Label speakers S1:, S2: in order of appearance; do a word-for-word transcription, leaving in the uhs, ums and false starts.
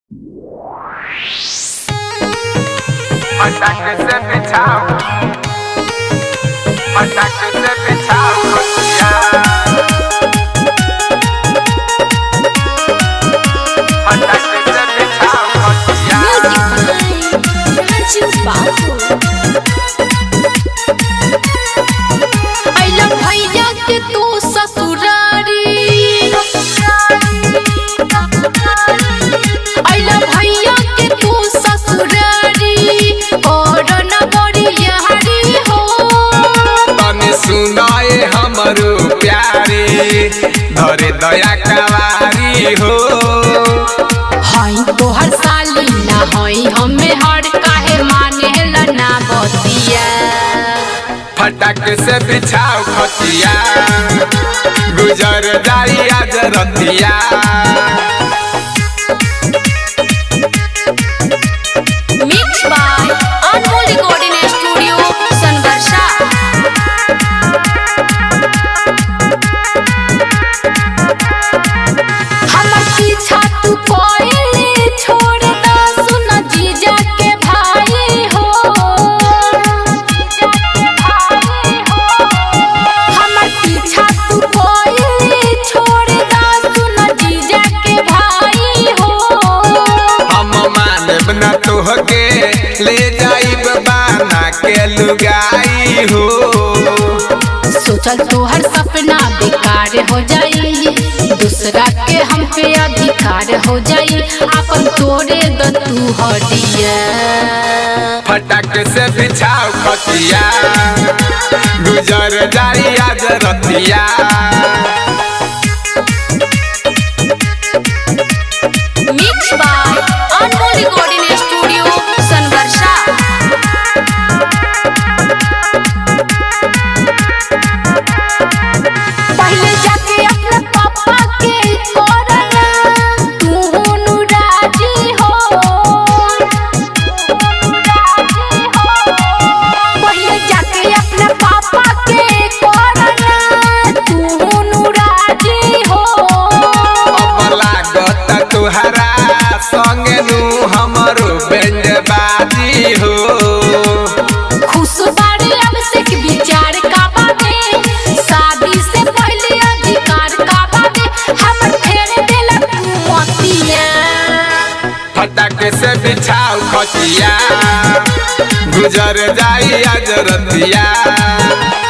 S1: फटाक से बिछाओ, फटाक से बिछाओ खटिया, फटाक से बिछाओ खटिया।
S2: अइला भैया के तू ससुरारी, अइला भैया के तू ससुरारी और न बड़ियारी हो।
S1: तने सुनाए हमरो प्यारे धरे दया कवारी हो।
S2: हई तोहर साली ना हई हमें हर काहे माने ना बतिया।
S1: फटाक से बिछाओ खटिया गुजर जाई आज रतिया।
S2: Mix by Anmol recording studio Sangharsha. हमर पीछा तू कोइले छोड़ दा सुन जीजा के भाई हो। हमर पीछा तू कोइले छोड़ दा सुन जीजा के भाई हो।
S1: हम मानब न तोहके ले जाइब बाना के लुगाई हो।
S2: सोचल तोहर सपना बेकार हो जाई, दूसरा के हम पे अधिकार हो जाई, अपन तोरे द तू हटिया।
S1: फटाक से बिछाओ खटिया गुजर जाई आज रतिया।
S2: Mix by Anmol recording studio Sangharsha. पहले जाके अपने पापा के कोरना तू नु राजी हो। पहले जाके अपने पापा के कोरना तू नु राजी हो।
S1: अब लागत तुहरा संगे नु हमरो बैंड बाजी हो।
S2: खुश बारे अब से के विचार का बाटे, शादी से पहले अधिकार का बाटे, हमर फेर देला तू मोतिया।
S1: फटाक से बिछाओ खटिया गुजर जाई आज रतिया।